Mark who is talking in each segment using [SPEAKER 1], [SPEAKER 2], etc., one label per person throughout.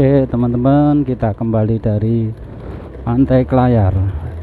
[SPEAKER 1] Oke teman-teman, kita kembali dari Pantai Klayar.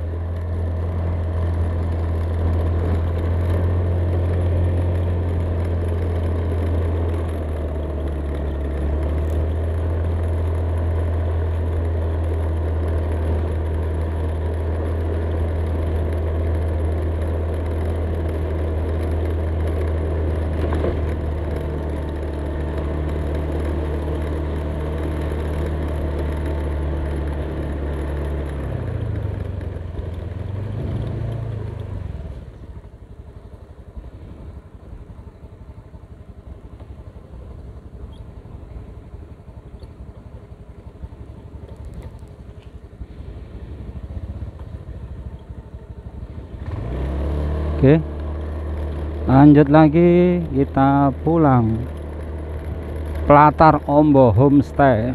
[SPEAKER 1] Oke, lanjut lagi, kita pulang Pelatar Ombo Homestay.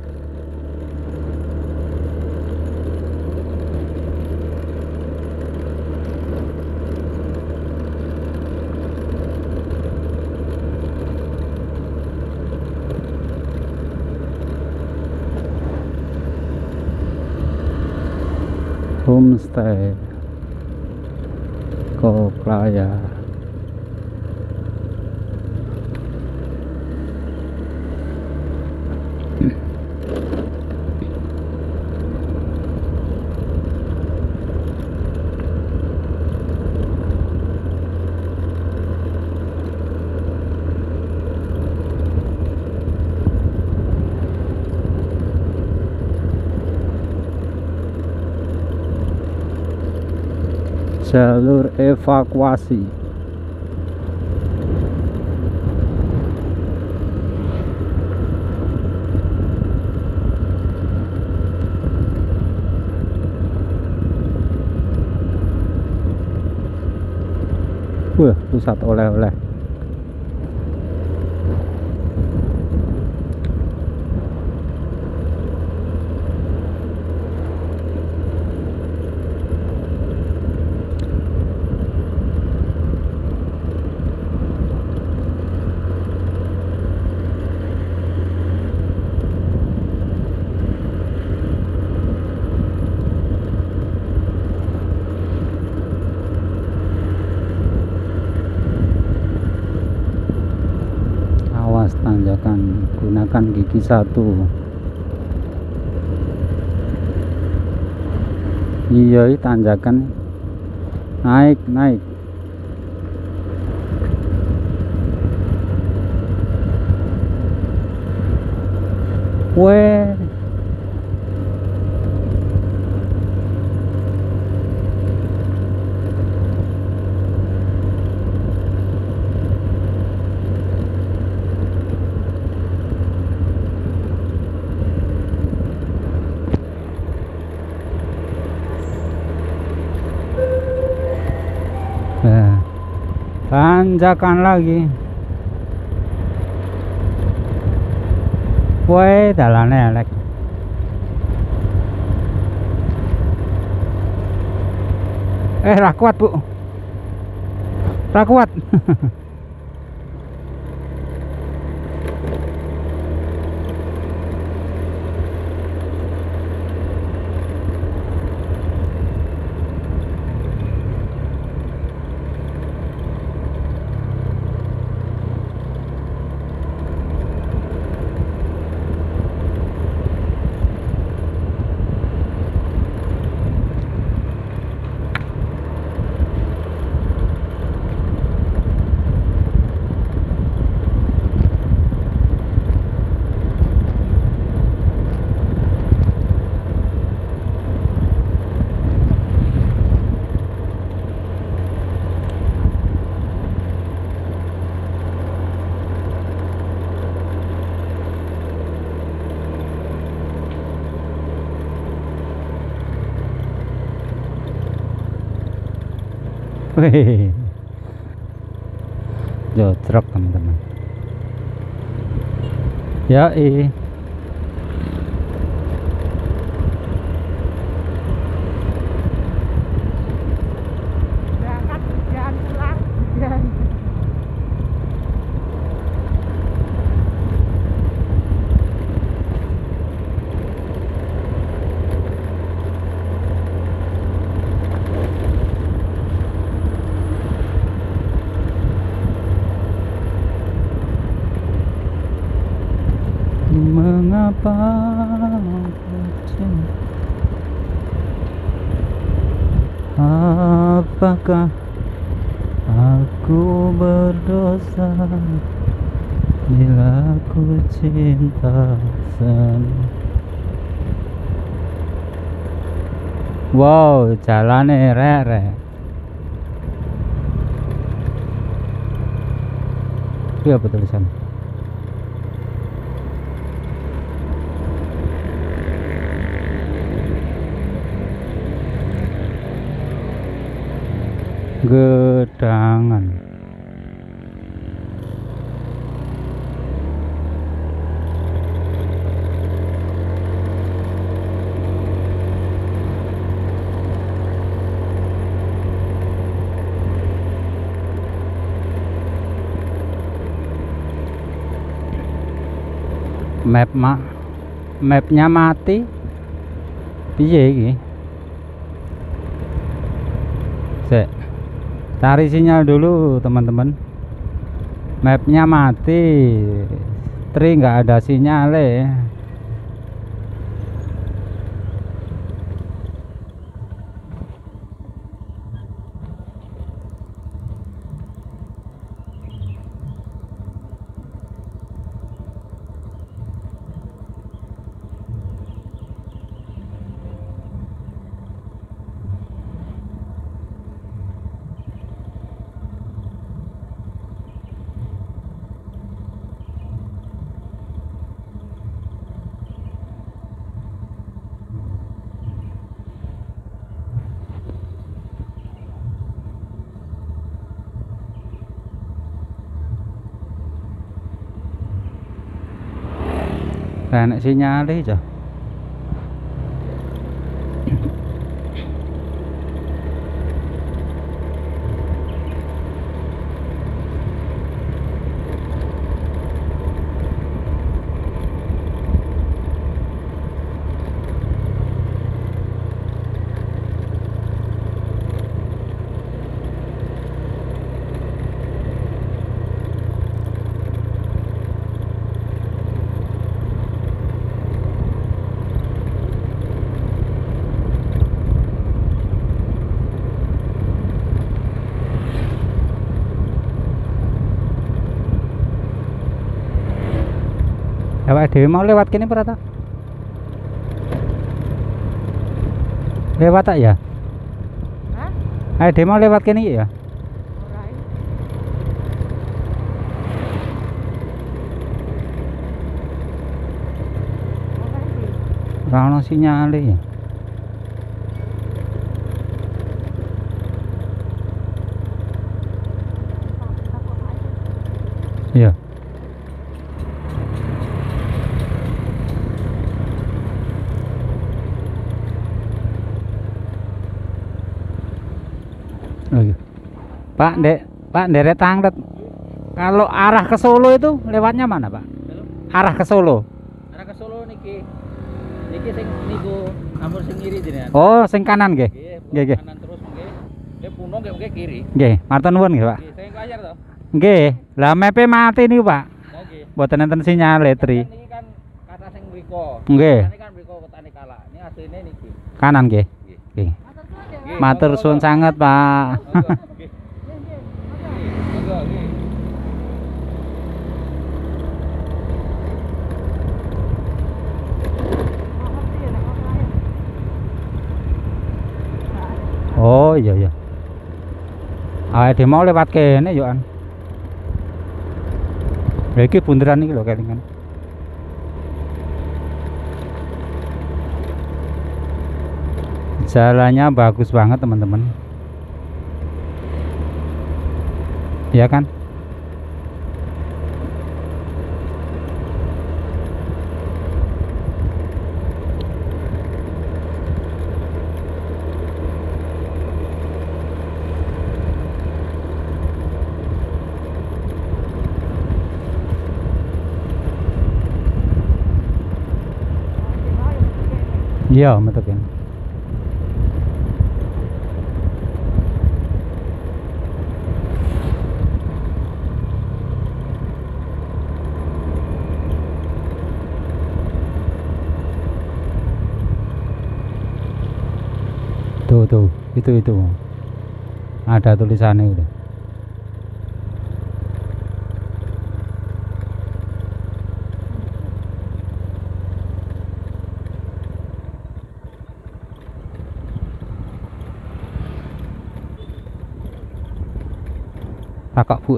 [SPEAKER 1] Homestay Klayar. Jalur evakuasi. Wah, pusat oleh-oleh. Tanjakan, gunakan gigi satu. Iya, tanjakan naik. Weh, tanjakan lagi. Woi, dalane elek. Ra kuat, Bu. Ra kuat. Wih, jodrok teman-teman. Ya
[SPEAKER 2] berangkat jangan pulang jangan.
[SPEAKER 1] Mengapa aku cinta? Apakah aku berdosa bila aku cinta sendiri? Wow, jalannya rere. Itu apa tulisan? Gedangan. Mapnya mati. Piye iki? Sek. Cari sinyal dulu teman-teman. Mapnya mati. Tri nggak ada sinyal. Enak sinyal aja. Awak dhewe mau lewat kene ora ta? Lewat tak ya?
[SPEAKER 2] Hah?
[SPEAKER 1] Ayo dhewe mau lewat kene ya?
[SPEAKER 2] Ora iki. Ora iki.
[SPEAKER 1] Ora ono sinyale ya. Iya. Oh iya. Pak Deret Tanglet. Kalau arah ke Solo itu lewatnya mana, Pak? Arah ke Solo.
[SPEAKER 3] Arah ke Solo niki. Niki sing niku ampun sing ngiri jenengan.
[SPEAKER 1] Oh, sing kanan nggih.
[SPEAKER 3] Nggih,
[SPEAKER 1] Nggih, nggih.
[SPEAKER 3] kanan terus nggih. Nggih puno nggih kiri.
[SPEAKER 1] Nggih, matur nuwun nggih, Pak.
[SPEAKER 3] Nggih, sing klayar to.
[SPEAKER 1] Nggih. Lah mepe mati niku, Pak.
[SPEAKER 3] Nggih.
[SPEAKER 1] Mboten enten sinyal Tri.
[SPEAKER 3] Niki kan kata sing mriko.
[SPEAKER 1] Nggih.
[SPEAKER 3] Ini kan mriko kotane Kala. Ini asline niki.
[SPEAKER 1] Kanan nggih.
[SPEAKER 3] Nggih.
[SPEAKER 1] Nggih.
[SPEAKER 3] Nggih,
[SPEAKER 1] Matur
[SPEAKER 3] monggo,
[SPEAKER 1] suwun
[SPEAKER 3] monggo.
[SPEAKER 1] sanget, Pak.
[SPEAKER 3] Monggo, nggih. Monggo, nggih.
[SPEAKER 1] Oh iya iya. Awake dhewe mau lewat kene yo an. Lha iki bunderan iki lho kelingan. Jalannya bagus banget teman-teman. Iya kan? Iya, metu kan. Tuh, itu. Ada tulisannya udah. Takok Bu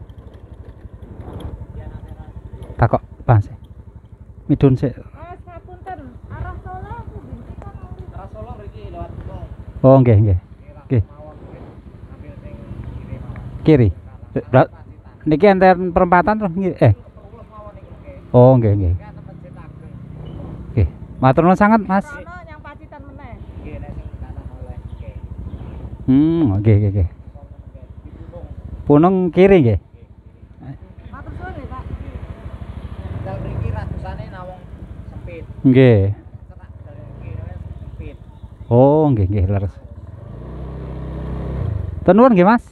[SPEAKER 1] takok pas midun sik.
[SPEAKER 2] Sapunten, arah Solo aku binti kan nuli.
[SPEAKER 3] Arah Solo mriki lewat Gunung.
[SPEAKER 1] Oh nggih. Nggih.
[SPEAKER 3] Mawon ambil sing kiri mawon.
[SPEAKER 1] Kiri. Niki enten perempatan terus
[SPEAKER 3] Terus mawon niku nggih.
[SPEAKER 1] Oh nggih.
[SPEAKER 3] Kan tempat cetak.
[SPEAKER 1] Nggih. Matur nuwun sangat Mas.
[SPEAKER 2] Sono yang pacitan meneh.
[SPEAKER 3] Nggih nek sing kanan oleh nggih.
[SPEAKER 1] Oke.
[SPEAKER 3] Sono nggih di Gunung.
[SPEAKER 1] Punung kiri nggih.
[SPEAKER 2] Matur suwun nggih, Pak.
[SPEAKER 3] Dal mriki radusane nawong sempit.
[SPEAKER 1] Nggih.
[SPEAKER 3] Cerak dari kiri sempit.
[SPEAKER 1] Oh nggih leres. Tenuwun nggih Mas.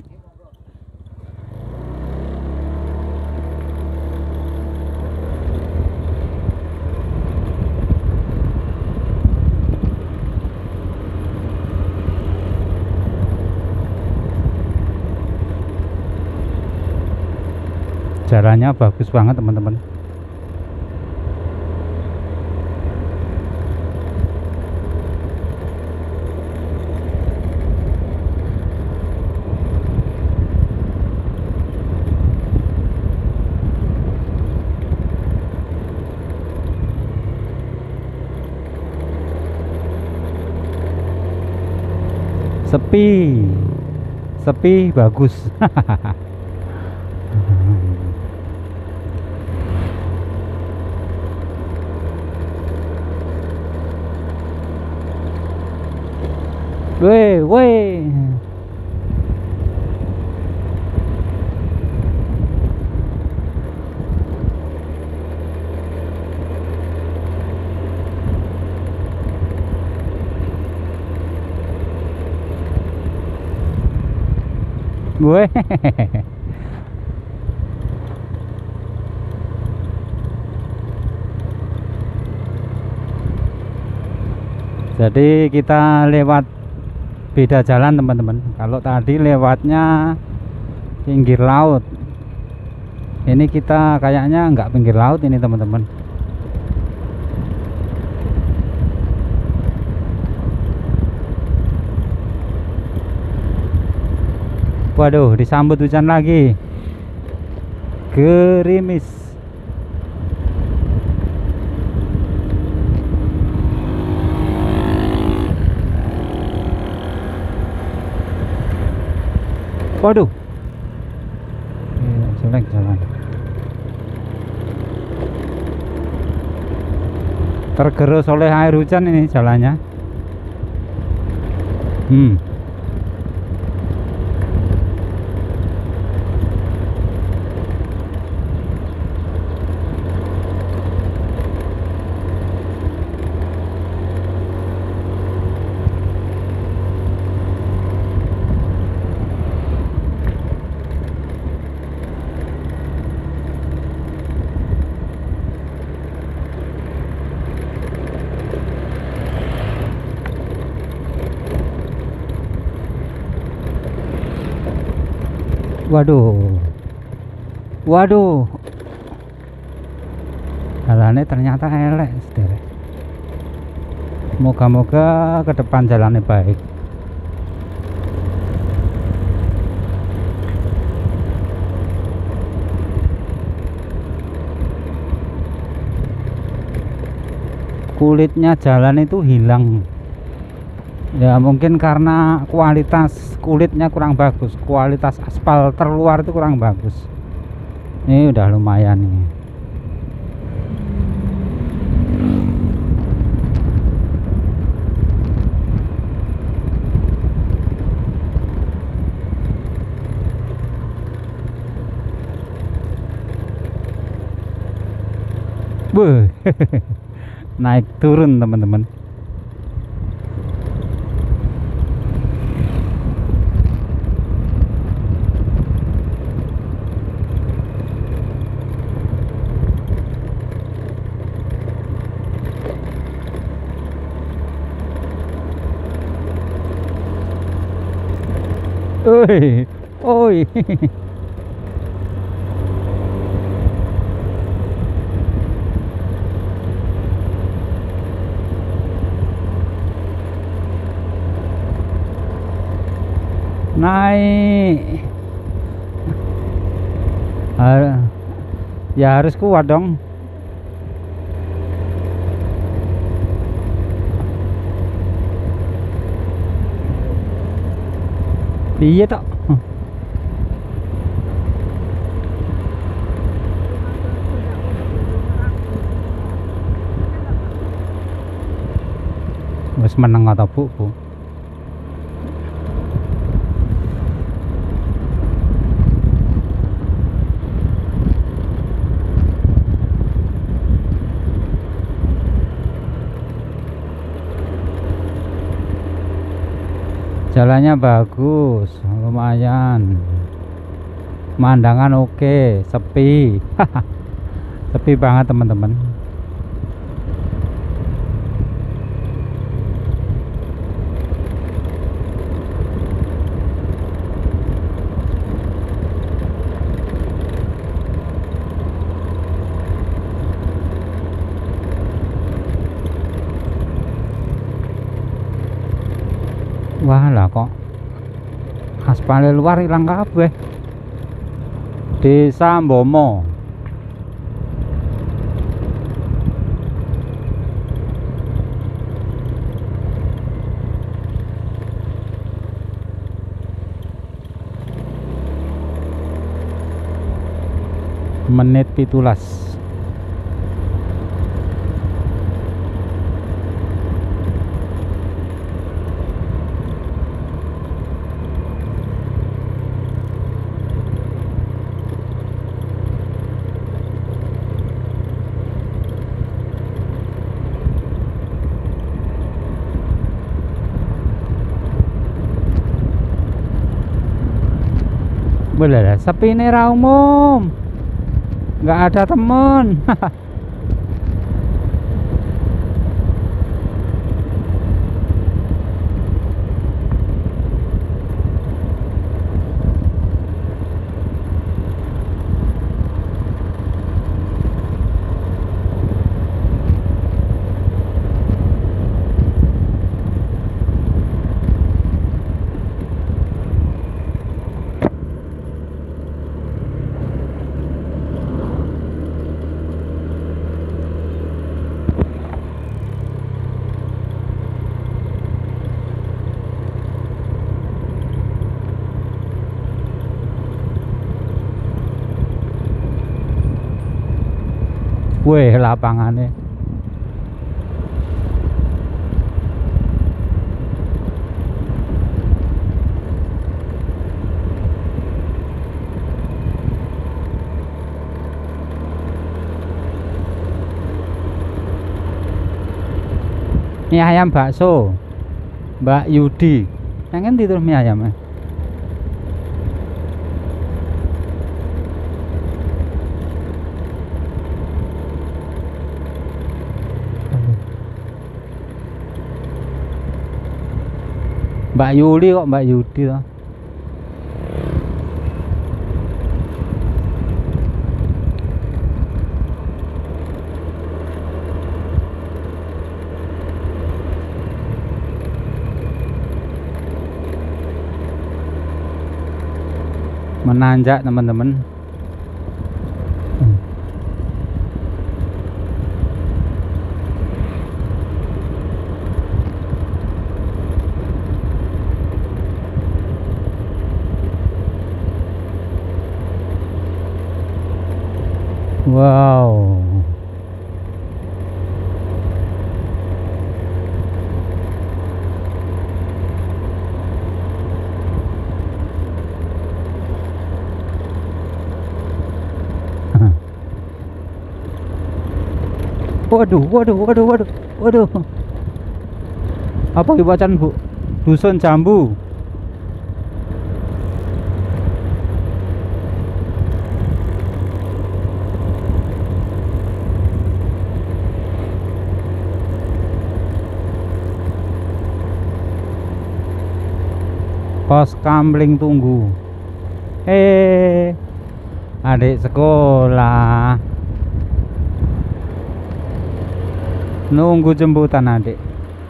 [SPEAKER 1] Jalannya bagus banget teman-teman. Sepi bagus. Weh. Weh. Jadi kita lewat beda jalan teman-teman. Kalau tadi lewatnya pinggir laut, ini kita kayaknya nggak pinggir laut ini teman-teman. Waduh, disambut hujan lagi, gerimis. Waduh, jelek jalan. Tergerus oleh air hujan ini jalannya. Waduh, jalannya ternyata elek sederek. Moga-moga ke depan jalannya baik. Kulitnya jalan itu hilang. Ya mungkin karena kualitas kulitnya kurang bagus, kualitas aspal terluar itu kurang bagus. Ini udah lumayan nih. Wuh, naik turun teman-teman. Oi, oi. Naik. Ya harus kuat dong. Iya tok. Wis meneng ta Bu? Jalannya bagus, lumayan. Pemandangan oke, sepi. Sepi banget teman-teman. Wah lah kok aspal luar hilang kabeh. Desa Mbomo. Menit 17. Boleh sepi nih ra umum, nggak ada temen. Weh lapangannya. Mie ayam bakso Mbak Yudi. Yang ngendi terus mie ayamnya? Mbak Yuli kok Mbak Yudi toh. Menanjak teman-teman. Wow. Waduh, waduh, waduh, waduh, waduh. Apa bacaan Bu? Dusun Jambu. Pos Kamling tunggu. Adik sekolah nunggu jemputan adik.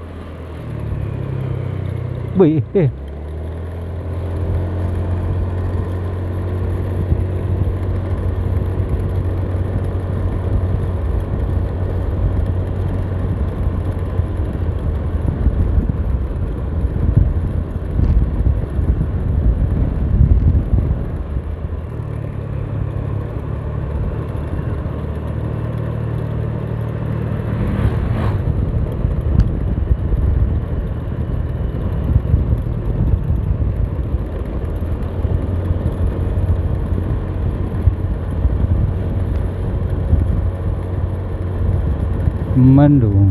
[SPEAKER 1] Wih, mendung.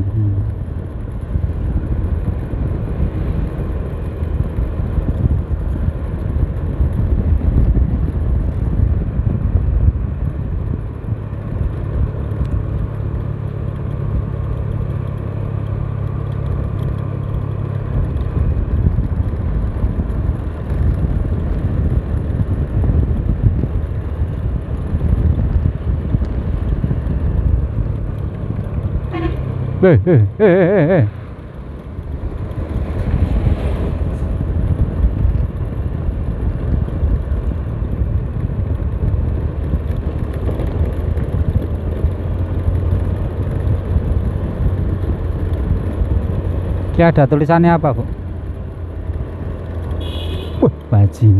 [SPEAKER 1] Ki ada tulisannya apa, Bu? Bajingan.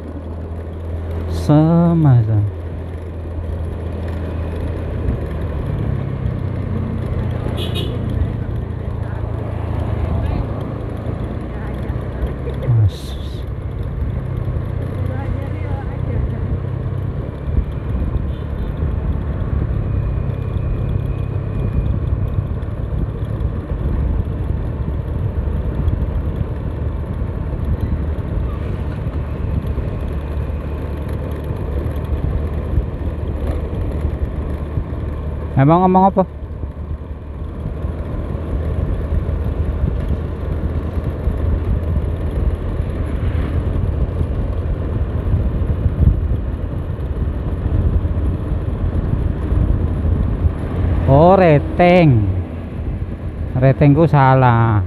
[SPEAKER 1] Semasa. Emang ngomong apa? Oh, rating. Ratingku salah.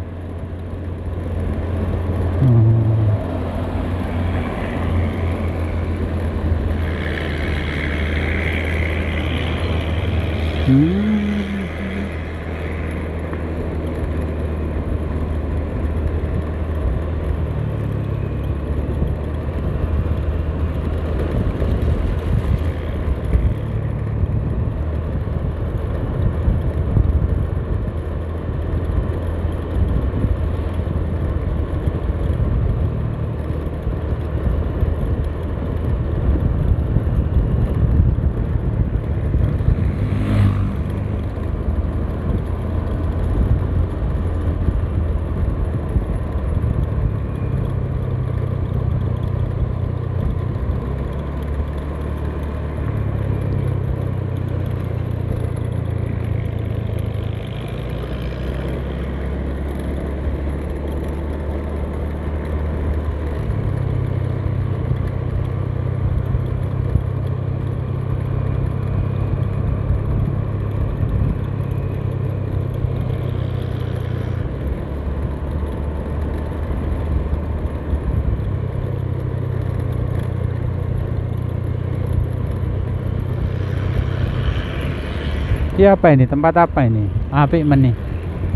[SPEAKER 1] Ya apa ini? Tempat apa ini? Apik men nih.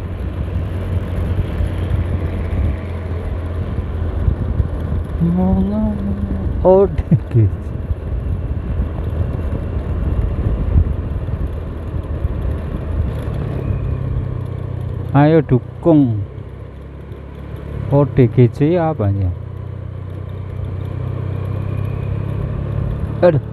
[SPEAKER 1] Oh, dikit. Ayo dukung ODGJ apa ya? Aduh.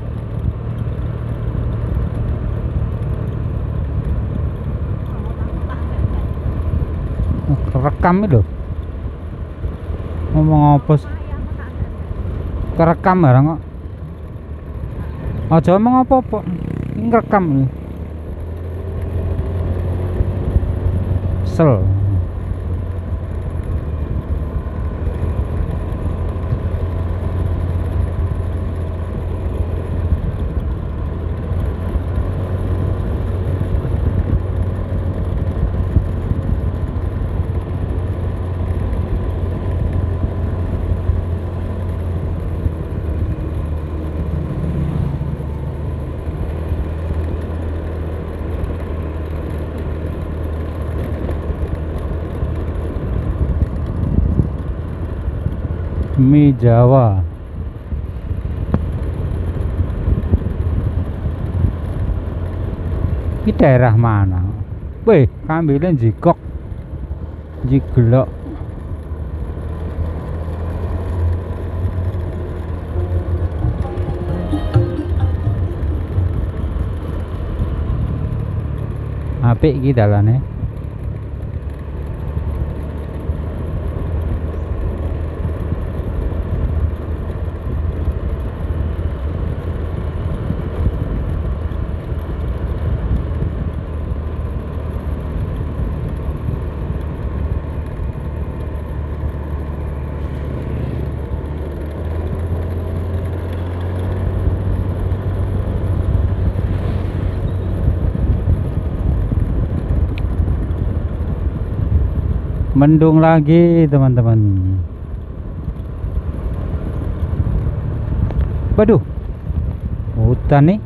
[SPEAKER 1] Kerekam itu ngomong apa sih? Kerekam barang kok. Aja ngomong apa-apa. Ini ngerekam ini. Sel. Mie Jawa. Ini daerah mana? Weh, kambilnya jigok, jiglok. Apik iki dalane. Mendung lagi teman-teman. Waduh, hutan nih.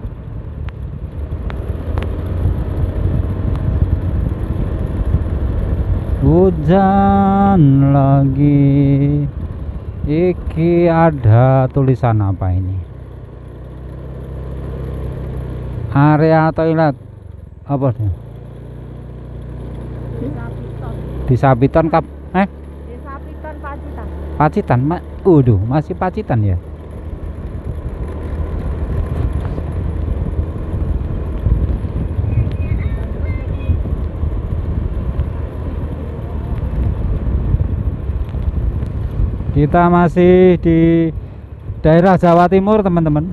[SPEAKER 1] Hujan lagi. Iki ada tulisan apa ini? Area toilet apa sih?
[SPEAKER 2] Desa Piton.
[SPEAKER 1] Desa Piton
[SPEAKER 2] Desa Piton Pacitan.
[SPEAKER 1] Pacitan, masih Pacitan ya. Kita masih di daerah Jawa Timur teman-teman.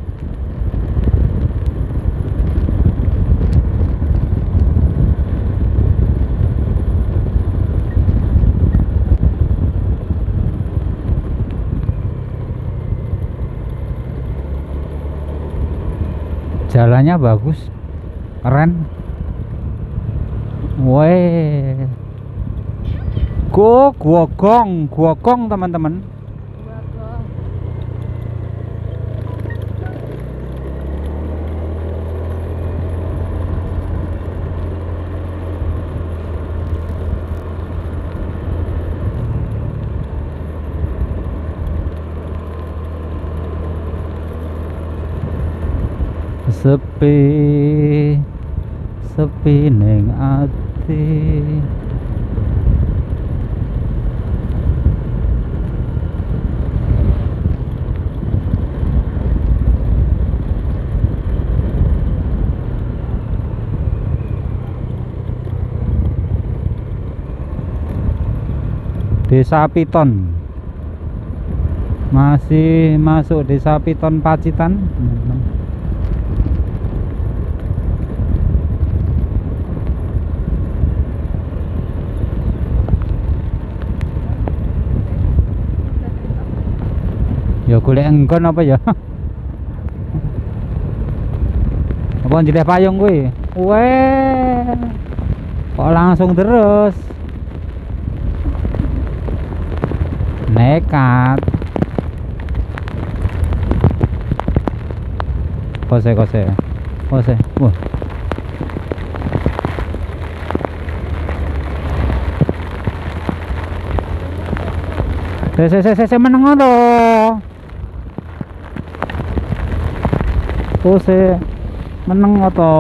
[SPEAKER 1] Jalannya bagus, keren. Weh, gua gong teman-teman.
[SPEAKER 2] Bagong.
[SPEAKER 1] Sepi ning ati. Desa Piton, masih masuk Desa Piton Pacitan. Ya golek enggon apa ya? Apa njileh payung kuwi? Weh. Kok langsung terus? Nekat. Kose. Wah. Saya meneng to. Kose meneng to.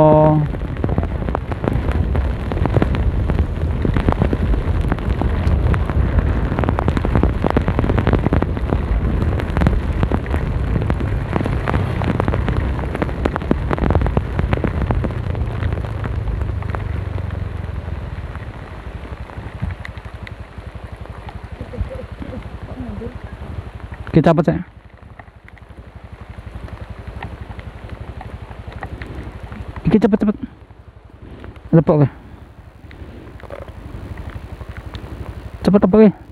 [SPEAKER 1] Kita cepet saya. Iki cepet. Lepok ke. Cepet apa ke?